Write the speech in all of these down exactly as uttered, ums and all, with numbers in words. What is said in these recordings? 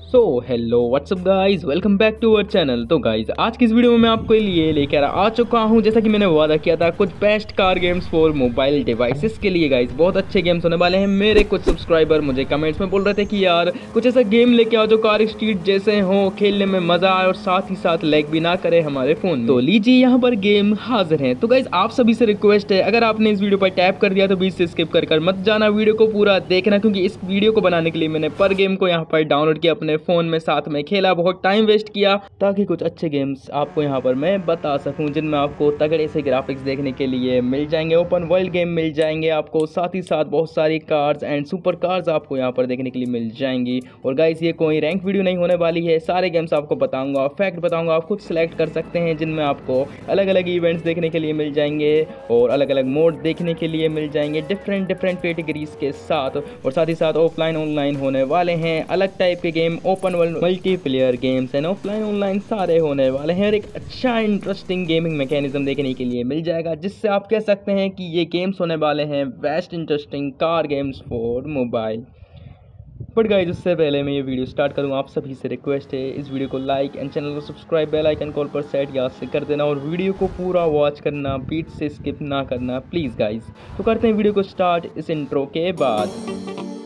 So hello what's up guys, welcome back to our channel. तो guys आज की इस वीडियो में मैं आपके लिए लेकर आ चुका हूं, जैसा कि मैंने वादा किया था, कुछ best car games for mobile devices के लिए। गाइज बहुत अच्छे गेम्स होने वाले हैं। मेरे कुछ सब्सक्राइबर मुझे कमेंट्स में बोल रहे थे कि यार कुछ ऐसा गेम लेके आओ जो कार स्ट्रीट जैसे हो, खेलने में मजा आए और साथ ही साथ लैग भी ना करे हमारे फोन। तो लीजिए यहाँ पर गेम हाजिर है। तो गाइज आप सभी से रिक्वेस्ट है, अगर आपने इस वीडियो पर टैप कर दिया तो बीच से स्किप कर कर मत जाना, वीडियो को पूरा देखना, क्योंकि इस वीडियो को बनाने के लिए मैंने पर गेम को यहाँ पर डाउनलोड किया अपने फोन में, साथ में खेला, बहुत टाइम वेस्ट किया, ताकि कुछ अच्छे गेम्स आपको यहाँ पर मैं बता सकूं जिनमें आपको तगड़े से ग्राफिक्स देखने के लिए मिल जाएंगे, ओपन वर्ल्ड गेम मिल जाएंगे आपको, साथ ही साथ बहुत सारी कार्स एंड सुपर कार्स आपको यहाँ पर देखने के लिए मिल जाएंगी। और गाइस ये कोई रैंक वीडियो नहीं होने वाली है, सारे गेम्स आपको बताऊंगा, फैक्ट बताऊंगा, आप खुद सेलेक्ट कर सकते हैं, जिनमें आपको अलग अलग इवेंट्स देखने के लिए मिल जाएंगे और अलग अलग मोड देखने के लिए मिल जाएंगे, डिफरेंट डिफरेंट कैटेगरीज के साथ। और साथ ही साथ ऑफलाइन ऑनलाइन होने वाले हैं, अलग टाइप के game, open world multiplayer games and offline online सारे होने वाले हैं, और एक अच्छा इंटरेस्टिंग गेमिंग मैकेनिज्म देखने के लिए मिल जाएगा, जिससे आप कह सकते हैं कि ये गेम्स होने वाले हैं best interesting car games for mobile. But guys उससे पहले मैं ये वीडियो स्टार्ट करूँ, आप सभी से रिक्वेस्ट है इस वीडियो को लाइक एंड चैनल को सब्सक्राइब, बेल आइकन कॉल पर सेट याद से कर देना, और वीडियो को पूरा वॉच करना, बीच से स्किप ना करना प्लीज़ गाइस। तो करते हैं वीडियो को स्टार्ट इस इंट्रो के बाद।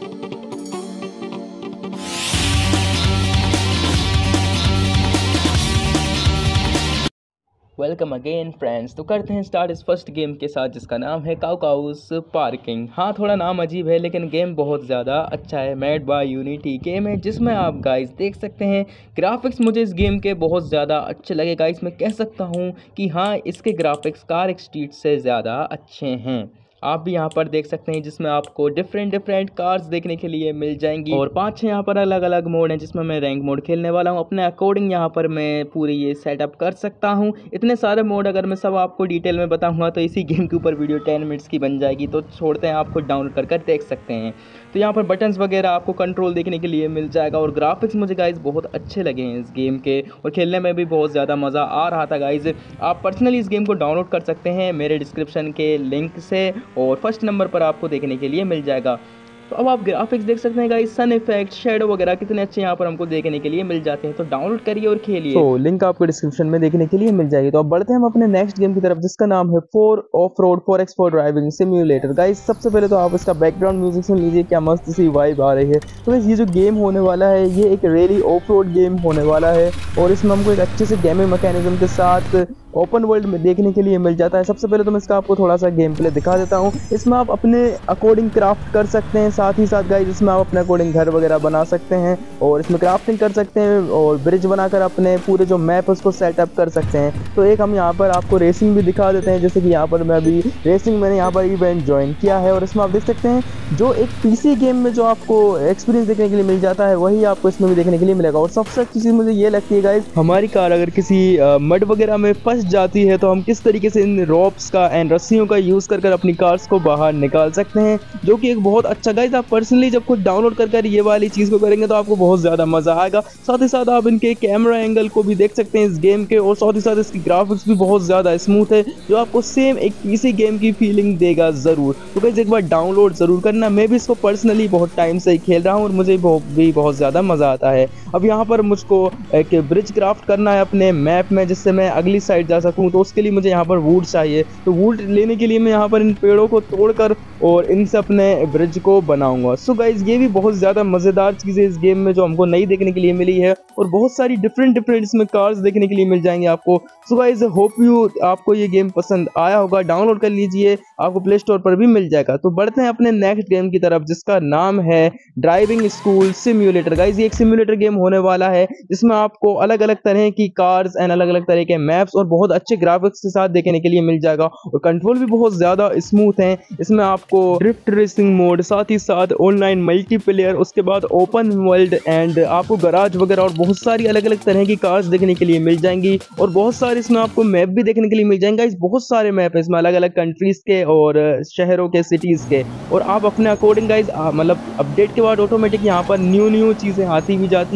Welcome again friends. तो करते हैं स्टार्ट इस फर्स्ट गेम के साथ, जिसका नाम है काउ काउस पार्किंग। हाँ थोड़ा नाम अजीब है, लेकिन गेम बहुत ज़्यादा अच्छा है। मेड बाय यूनिटी गेम है, जिसमें आप गाइस देख सकते हैं ग्राफिक्स मुझे इस गेम के बहुत ज़्यादा अच्छे लगे। गाइस मैं कह सकता हूँ कि हाँ इसके ग्राफिक्स कार स्ट्रीट से ज़्यादा अच्छे हैं। आप भी यहाँ पर देख सकते हैं, जिसमें आपको डिफरेंट डिफरेंट कार्स देखने के लिए मिल जाएंगी, और पांच छह यहाँ पर अलग अलग मोड हैं, जिसमें मैं रैंक मोड खेलने वाला हूँ। अपने अकॉर्डिंग यहाँ पर मैं पूरी ये सेटअप कर सकता हूँ। इतने सारे मोड अगर मैं सब आपको डिटेल में बताऊँगा तो इसी गेम के ऊपर वीडियो टेन मिनट्स की बन जाएगी, तो छोड़ते हैं, आप खुद डाउनलोड कर कर देख सकते हैं। तो यहाँ पर बटन्स वगैरह आपको कंट्रोल देखने के लिए मिल जाएगा, और ग्राफिक्स मुझे गाइज बहुत अच्छे लगे हैं इस गेम के, और खेलने में भी बहुत ज़्यादा मज़ा आ रहा था गाइज। आप पर्सनली इस गेम को डाउनलोड कर सकते हैं मेरे डिस्क्रिप्शन के लिंक से, और फर्स्ट नंबर पर आपको देखने के लिए मिल जाएगा। तो अब आप ग्राफिक्स देख सकते हैं गाइस, सन इफेक्ट, शेडो वगैरह कितने अच्छे यहाँ पर हमको देखने के लिए मिल जाते हैं। तो डाउनलोड करिए और खेलिए। तो लिंक आपको डिस्क्रिप्शन में देखने के लिए मिल जाएगी। तो अब बढ़ते हैं हम अपने नेक्स्ट गेम की तरफ, जिसका नाम है four off road four X four driving simulator. Guys सबसे पहले तो आप इसका बैकग्राउंड म्यूजिक सुन लीजिए, क्या मस्त सी वाइब आ रही है। तो ये जो गेम होने वाला है ये एक रियली ऑफ रोड गेम होने वाला है, और इसमें हमको एक अच्छे से गेमिंग मैकेनिज्म के साथ ओपन वर्ल्ड में देखने के लिए मिल जाता है। सबसे पहले तो मैं इसका आपको थोड़ा सा गेम प्ले दिखा देता हूँ। इसमें आप अपने अकॉर्डिंग क्राफ्ट कर सकते हैं, साथ ही साथ गाइस इसमें आप अपने अकॉर्डिंग घर वगैरह बना सकते हैं, और इसमें क्राफ्टिंग कर सकते हैं, और ब्रिज बनाकर अपने पूरे जो मैप है उसको सेटअप कर सकते हैं। तो एक हम यहाँ पर आपको रेसिंग भी दिखा देते हैं, जैसे कि यहाँ पर मैं अभी रेसिंग मैंने यहाँ पर इवेंट ज्वाइन किया है, और इसमें आप देख सकते हैं जो एक पीसी गेम में जो आपको एक्सपीरियंस देखने के लिए मिल जाता है वही आपको इसमें भी देखने के लिए मिलेगा। और सबसे अच्छी चीज़ मुझे ये लगती है गाइस, हमारी कार अगर किसी मड वगैरह में फंस जाती है तो हम किस तरीके से इन रॉप्स का एंड रस्सियों का यूज कर कर अपनी कार्स को बाहर निकाल सकते हैं, जो कि एक बहुत अच्छा गाइस। आप पर्सनली जब खुद डाउनलोड कर कर ये वाली चीज को करेंगे तो आपको बहुत ज्यादा मजा आएगा। साथ ही साथ आप इनके कैमरा एंगल को भी देख सकते हैं इस गेम के, और साथ ही साथ इसकी ग्राफिक्स भी बहुत ज्यादा स्मूथ है, जो आपको सेम एक पीसी गेम की फीलिंग देगा जरूर। तो गाइस एक बार डाउनलोड जरूर करना। मैं भी इसको पर्सनली बहुत टाइम से खेल रहा हूँ, और मुझे भी बहुत ज्यादा मजा आता है। अब यहाँ पर मुझको एक ब्रिज क्राफ्ट करना है अपने मैप में, जिससे मैं अगली साइड जा सकूँ। तो उसके लिए मुझे यहाँ पर वुड चाहिए, तो वुड लेने के लिए मैं यहाँ पर इन पेड़ों को तोड़कर और इनसे अपने ब्रिज को बनाऊंगा। सो गाइज ये भी बहुत ज़्यादा मज़ेदार चीज़ है इस गेम में, जो हमको नई देखने के लिए मिली है, और बहुत सारी डिफरेंट डिफरेंट इसमें कार्स देखने के लिए मिल जाएंगे आपको। सो गाइज होप यू आपको ये गेम पसंद आया होगा, डाउनलोड कर लीजिए, आपको प्ले स्टोर पर भी मिल जाएगा। तो बढ़ते हैं अपने नेक्स्ट गेम की तरफ, जिसका नाम है ड्राइविंग स्कूल सिम्युलेटर। गाइज ये एक सिम्युलेटर गेम होने वाला है, जिसमें आपको अलग अलग तरह की कार्स एंड अलग अलग तरह के मैप्स और बहुत अच्छे ग्राफिक्स के साथ देखने के लिए मिल जाएगा, और कंट्रोल भी बहुत ज्यादा स्मूथ है। इसमें आपको ड्रिफ्ट रेसिंग मोड, साथ ही साथ ऑनलाइन मल्टीप्लेयर, उसके बाद ओपन वर्ल्ड एंड आपको गराज वगैरह और बहुत सारी अलग अलग तरह की कार्स देखने के लिए मिल जाएंगी, और बहुत सारे इसमें आपको मैप भी देखने के लिए मिल जाएंगे। इस बहुत सारे मैप है इसमें अलग अलग कंट्रीज के और शहरों के, सिटीज के, और आप अपने अकॉर्डिंग गाइज मतलब अपडेट के बाद ऑटोमेटिक यहाँ पर न्यू न्यू चीजें आती भी जाती हैं।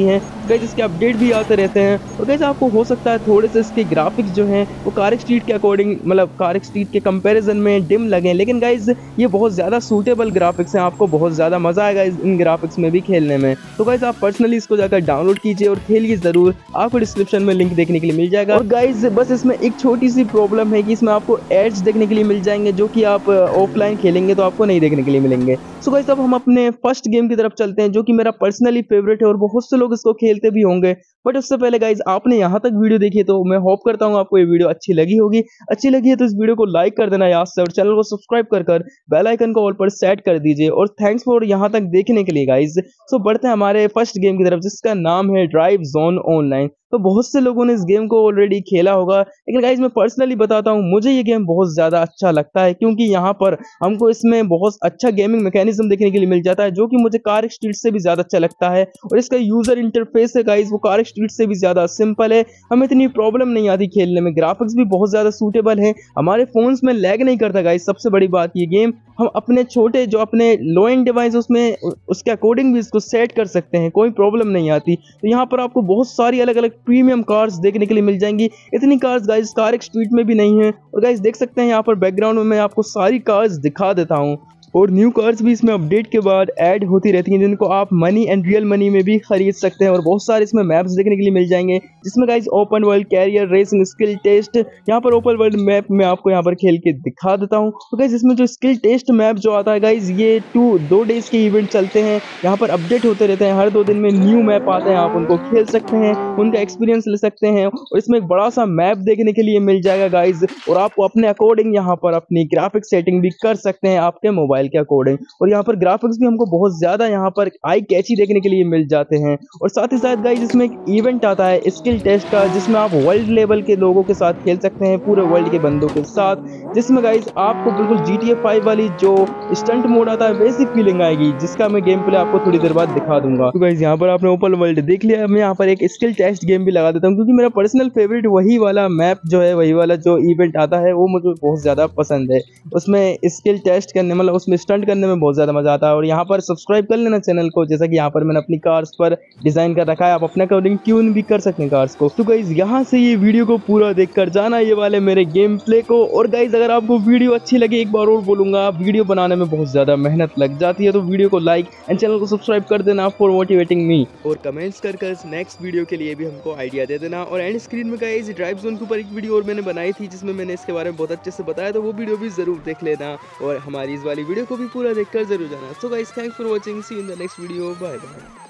गाइस इसके अपडेट भी आते रहते हैं। और गाइस आपको हो सकता है थोड़े से इसके ग्राफिक्स जो हैं वो कार स्ट्रीट के अकॉर्डिंग मतलब कार स्ट्रीट के कंपैरिजन में डिम लगे, लेकिन गाइस ये बहुत ज़्यादा सूटेबल ग्राफिक्स हैं, आपको बहुत ज़्यादा मज़ा आएगा इन ग्राफिक्स में भी खेलने में। तो गाइस आप पर्सनली इसको जाकर डाउनलोड कीजिए और खेलिए ज़रूर, आपको डिस्क्रिप्शन में लिंक देखने के लिए मिल जाएगा। और गाइस बस इसमें एक छोटी सी प्रॉब्लम है कि इसमें आपको एड्स देखने के लिए मिल जाएंगे जो कि आप ऑफलाइन खेलेंगे तो आपको नहीं देखने के लिए मिलेंगे। सो गाइस अब हम अपने फर्स्ट गेम की तरफ चलते हैं जो कि मेरा पर्सनली फेवरेट है और बहुत से लोग इसको खेलते भी होंगे। बट उससे पहले गाइस आपने यहाँ तक वीडियो देखी है तो मैं होप करता हूँ आपको ये वीडियो अच्छी लगी होगी। अच्छी लगी है तो इस वीडियो को लाइक कर देना याद से और चैनल को सब्सक्राइब कर कर बेल आइकन को ऑल पर सेट कर दीजिए। और थैंक्स फॉर यहाँ तक देखने के लिए गाइस। सो बढ़ते हैं हमारे फर्स्ट गेम की तरफ जिसका नाम है ड्राइव जोन ऑनलाइन। तो बहुत से लोगों ने इस गेम को ऑलरेडी खेला होगा, लेकिन गाइस मैं पर्सनली बताता हूँ मुझे ये गेम बहुत ज़्यादा अच्छा लगता है क्योंकि यहाँ पर हमको इसमें बहुत अच्छा गेमिंग मैकेनिज्म देखने के लिए मिल जाता है जो कि मुझे कार स्ट्रीट से भी ज़्यादा अच्छा लगता है। और इसका यूज़र इंटरफेस है गाइस वो कार स्ट्रीट से भी ज़्यादा सिंपल है, हमें इतनी प्रॉब्लम नहीं आती खेलने में, ग्राफिक्स भी बहुत ज़्यादा सूटेबल है, हमारे फ़ोन्स में लैग नहीं करता गाइस। सबसे बड़ी बात ये गेम हम अपने छोटे जो अपने लो एंड डिवाइस उसमें उसके अकॉर्डिंग भी इसको सेट कर सकते हैं, कोई प्रॉब्लम नहीं आती। तो यहाँ पर आपको बहुत सारी अलग अलग प्रीमियम कार्स देखने के लिए मिल जाएंगी, इतनी कार्स गाइस कार स्ट्रीट में भी नहीं है। और गाइस देख सकते हैं यहाँ पर बैकग्राउंड में मैं आपको सारी कार्स दिखा देता हूँ और न्यू कार्स भी इसमें अपडेट के बाद ऐड होती रहती हैं जिनको आप मनी एंड रियल मनी में भी खरीद सकते हैं। और बहुत सारे इसमें मैप्स देखने के लिए मिल जाएंगे जिसमें guys open world, career, racing, skill test, यहाँ पर ओपन वर्ल्ड मैप में आपको यहाँ पर खेल के दिखा देता हूँ। तो गाइस इसमें जो स्किल टेस्ट मैप जो आता है गाइस ये टू दो डेज के इवेंट चलते हैं, यहाँ पर अपडेट होते रहते हैं, हर दो दिन में न्यू मैप आते हैं, आप उनको खेल सकते हैं, उनका एक्सपीरियंस ले सकते हैं। और इसमें एक बड़ा सा मैप देखने के लिए मिल जाएगा गाइस और आप अपने अकॉर्डिंग यहाँ पर अपनी ग्राफिक सेटिंग भी कर सकते हैं आपके मोबाइल के अकॉर्डिंग। और यहाँ पर ग्राफिक्स भी हमको बहुत ज्यादा यहाँ पर आई कैची देखने के लिए मिल जाते हैं। और साथ ही साथ गाइस इसमें एक इवेंट आता है स्किल टेस्ट का जिसमें आप वर्ल्ड लेवल के लोगों के साथ खेल सकते हैं, पूरे वर्ल्ड के बंदों के साथ, जिसमें गाइस आपको बिल्कुल जी टी ए फाइव वाली जो स्टंट मोड आता है वैसी फीलिंग आएगी जिसका मैं गेम प्ले आपको थोड़ी देर बाद दिखा दूंगा। तो गाइस यहाँ पर आपने ओपन वर्ल्ड देख लिया, मैं यहाँ पर एक स्किल टेस्ट गेम भी लगा देता हूँ क्योंकि मेरा पर्सनल फेवरेट वही वाला मैप जो है, वही वाला जो इवेंट आता है वो मुझे बहुत ज्यादा पसंद है। उसमें स्किल टेस्ट करने मतलब उसमें स्टंट करने में बहुत ज्यादा मजा आता है। और यहाँ पर सब्सक्राइब कर लेना चैनल को, जैसा कि यहाँ पर मैंने अपनी कार्स पर डिजाइन कर रखा है, आप अपने अकॉर्डिंग ट्यून भी कर सकते हैं कार्स को। तो गाइस यहाँ से ये वीडियो को पूरा देखकर जाना ये वाले मेरे गेम प्ले को। और गाइस अगर आपको वीडियो अच्छी लगी, एक बार और बोलूंगा वीडियो बनाने में बहुत ज्यादा मेहनत लग जाती है, तो वीडियो को लाइक एंड चैनल को सब्सक्राइब कर देना फॉर मोटिवेटिंग मी। और कमेंट्स कर कर नेक्स्ट वीडियो के लिए भी हमको आइडिया दे देना। और एंड स्क्रीन में गाइस ड्राइव जोन के ऊपर एक वीडियो और मैंने बनाई थी जिसमें मैंने इसके बारे में बहुत अच्छे से बताया, तो वो वीडियो भी जरूर देख लेना और हमारी इस वाली वीडियो को भी पूरा देखकर जरूर जाना। So guys thanks for watching, see you in the next video, bye bye.